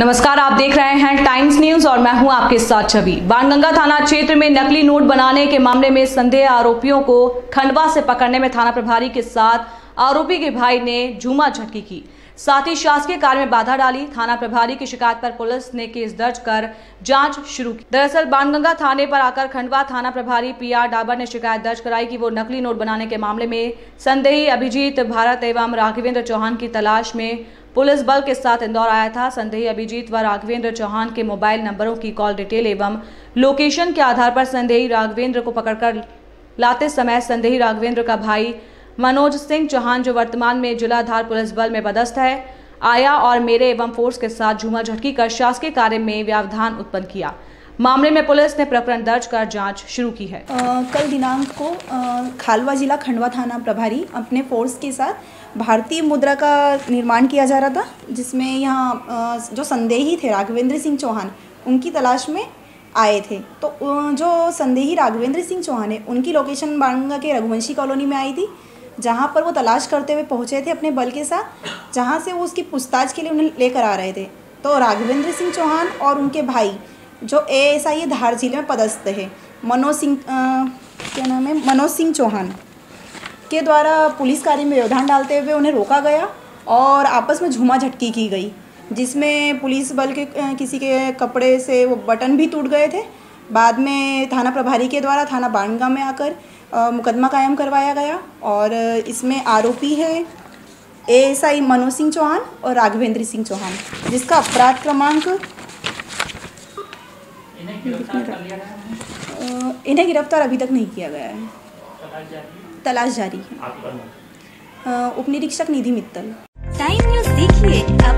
नमस्कार, आप देख रहे हैं टाइम्स न्यूज और मैं हूं आपके साथ छवि। बाणगंगा थाना क्षेत्र में नकली नोट बनाने के मामले में संदेह आरोपियों को खंडवा से पकड़ने में थाना प्रभारी के साथ आरोपी के भाई ने झूमा झटकी की, साथ ही शासकीय कार्य में बाधा डाली। थाना प्रभारी की शिकायत पर पुलिस ने केस दर्ज कर जांच शुरू की। दरअसल बाणगंगा थाने पर आकर खंडवा थाना प्रभारी PR डाबर ने शिकायत दर्ज कराई कि वो नकली नोट बनाने के मामले में संदेही अभिजीत भारत एवं राघवेंद्र चौहान की तलाश में पुलिस बल के साथ इंदौर आया था। संदेही अभिजीत व राघवेंद्र चौहान के मोबाइल नंबरों की कॉल डिटेल एवं लोकेशन के आधार पर संदेही राघवेंद्र को पकड़कर लाते समय संदेही राघवेंद्र का भाई मनोज सिंह चौहान, जो वर्तमान में जिलाधार पुलिस बल में पदस्थ है, आया और मेरे एवं फोर्स के साथ झूमा झटकी कर शासकीय कार्य में व्यवधान उत्पन्न किया। मामले में पुलिस ने प्रकरण दर्ज कर जांच शुरू की है। कल दिनांक को खालवा जिला खंडवा थाना प्रभारी अपने फोर्स के साथ भारतीय मुद्रा का निर्माण किया जा रहा था, जिसमें यहाँ जो संदेही थे राघवेंद्र सिंह चौहान, उनकी तलाश में आए थे। तो जो संदेही राघवेंद्र सिंह चौहान है, उनकी लोकेशन बाणगंगा के रघुवंशी कॉलोनी में आई थी, जहाँ पर वो तलाश करते हुए पहुँचे थे अपने बल के साथ, जहाँ से वो उसकी पूछताछ के लिए उन्हें लेकर आ रहे थे। तो राघवेंद्र सिंह चौहान और उनके भाई जो ASI धार जिले में पदस्थ है, मनोज सिंह चौहान के द्वारा पुलिस कार्य में व्यवधान डालते हुए उन्हें रोका गया और आपस में झूमा झटकी की गई, जिसमें पुलिस बल के किसी के कपड़े से वो बटन भी टूट गए थे। बाद में थाना प्रभारी के द्वारा थाना बाणगंगा में आकर मुकदमा कायम करवाया गया और इसमें आरोपी है ASI मनोज सिंह चौहान और राघवेंद्र सिंह चौहान, जिसका अपराध क्रमांक इन्हें गिरफ्तार अभी तक नहीं किया गया है, तलाश जारी है। उपनिरीक्षक निधि मित्तल। टाइम न्यूज़ देखिए